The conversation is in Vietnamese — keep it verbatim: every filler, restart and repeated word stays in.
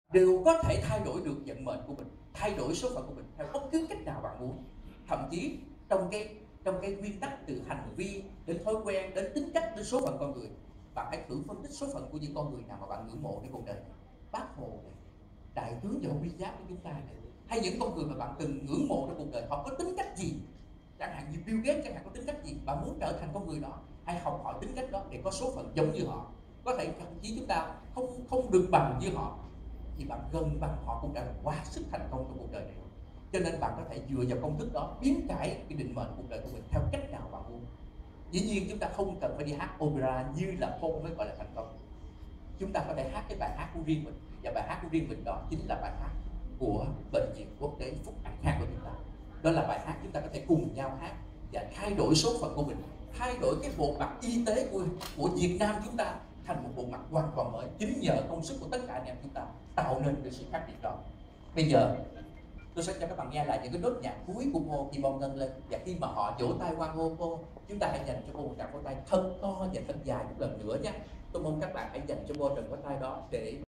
đều có thể thay đổi được vận mệnh của mình, thay đổi số phận của mình theo bất cứ cách nào bạn muốn. Thậm chí trong cái trong cái nguyên tắc từ hành vi đến thói quen, đến tính cách, đến số phận con người, bạn hãy thử phân tích số phận của những con người nào mà bạn ngưỡng mộ trên cuộc đời này. Bác Hồ này, đại tướng Võ Nguyên Giáp của chúng ta này, hay những con người mà bạn từng ngưỡng mộ trong cuộc đời, họ có tính cách gì? Chẳng hạn như Bill Gates chẳng hạn có tính cách gì? Bạn muốn trở thành con người đó, hãy học hỏi tính cách đó để có số phận giống như họ. Có thể thậm chí chúng ta không không được bằng như họ, thì bạn gần bằng họ cũng đã là quá sức thành công trong cuộc đời này. Cho nên bạn có thể dựa vào công thức đó biến cải cái định mệnh cuộc đời của mình theo cách nào bạn muốn. Dĩ nhiên chúng ta không cần phải đi hát opera như là Paul mới gọi là thành công. Chúng ta có thể hát cái bài hát của riêng mình, và bài hát của riêng mình đó chính là bài hát của bệnh viện quốc tế Phúc An Khang của chúng ta. Đó là bài hát chúng ta có thể cùng nhau hát và thay đổi số phận của mình, thay đổi cái bộ mặt y tế của của Việt Nam chúng ta thành một bộ mặt hoàn toàn mới, chính nhờ công sức của tất cả anh em chúng ta tạo nên được sự khác biệt đó. Bây giờ tôi sẽ cho các bạn nghe lại những cái nốt nhạc cuối của Paul khi bom ngân lên, và khi mà họ vỗ tay hoan hô Paul, chúng ta hãy dành cho Paul một tràng pháo tay thật to và thật dài một lần nữa nhé. Tôi mong các bạn hãy dành cho Paul tràng pháo tay đó để